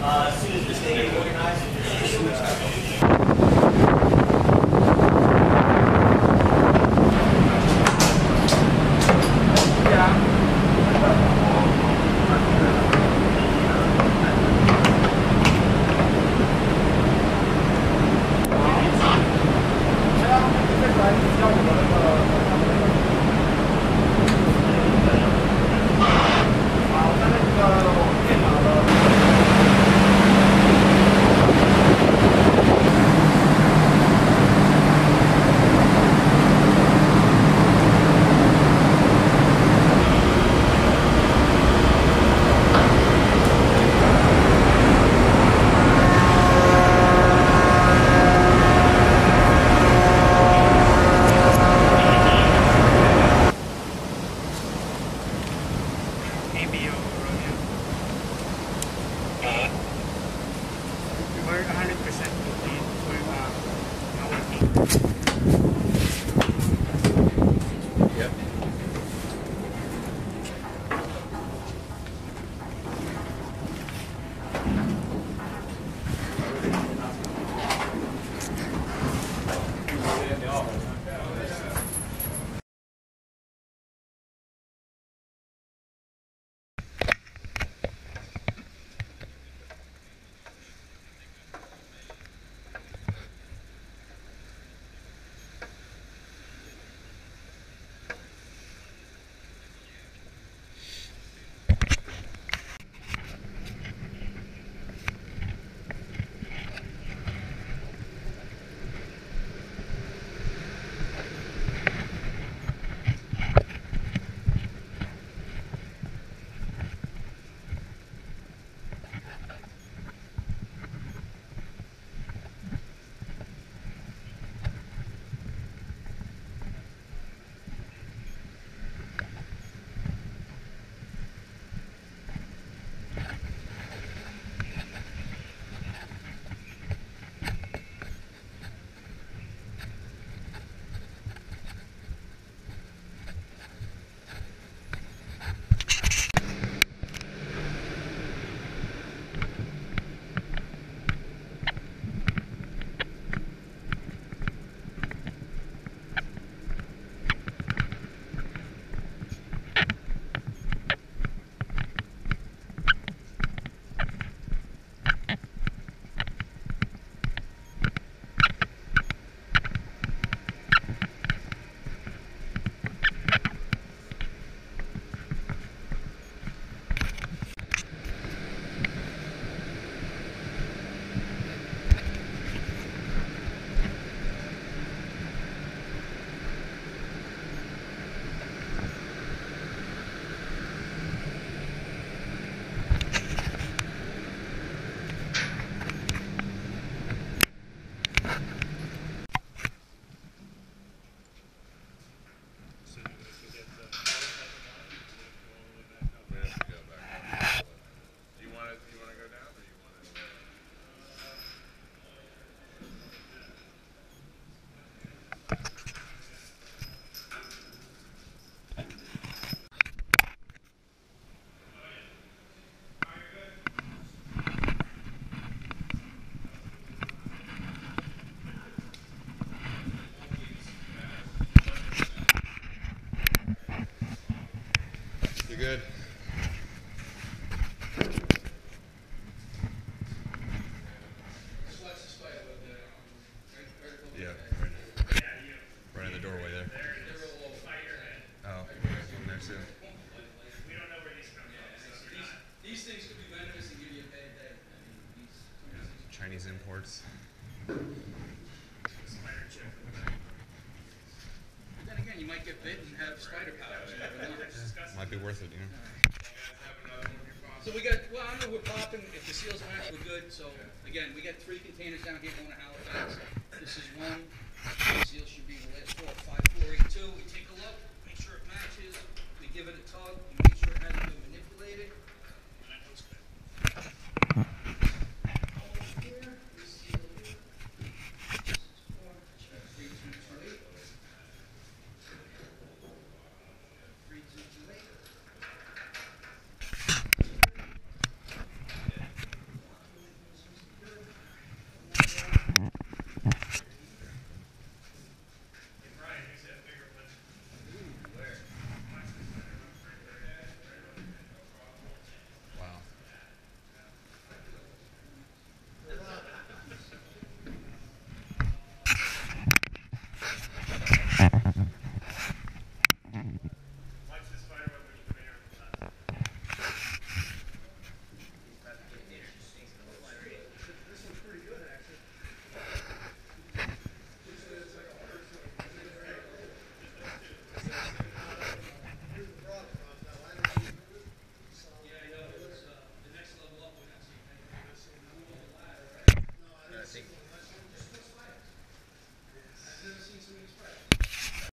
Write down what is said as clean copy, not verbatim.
As soon as this thing gets organized, good. Yeah, right in the doorway there. Oh, in there too. These things could be venomous and give you a bad day. Chinese imports. Then again, you might get bit and have spider powers. Might be worth it, you know. So we got, well, I know we're popping. If the seals match, we're good. So again, we got 3 containers down here going to Halifax. This is one. The seal should be the last 4, 5, 4, 8, 2. We take a look, make sure it matches. We give it a tug, we make sure it hasn't been manipulated. And that looks good. Here, we seal here. 3228. 3228. see.